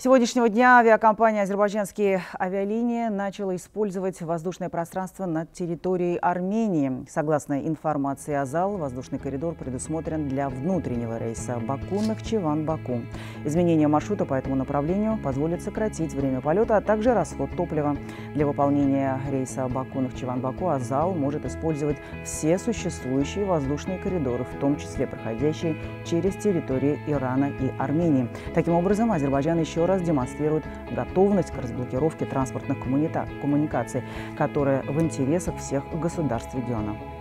С сегодняшнего дня авиакомпания «Азербайджанские авиалинии» начала использовать воздушное пространство над территорией Армении. Согласно информации АЗАЛ, воздушный коридор предусмотрен для внутреннего рейса Баку-Нахчеван-Баку. Изменение маршрута по этому направлению позволит сократить время полета, а также расход топлива. Для выполнения рейса Баку-Нахчеван-Баку АЗАЛ может использовать все существующие воздушные коридоры, в том числе проходящие через территории Ирана и Армении. Таким образом, Азербайджан еще раз демонстрирует готовность к разблокировке транспортных коммуникаций, которая в интересах всех государств региона.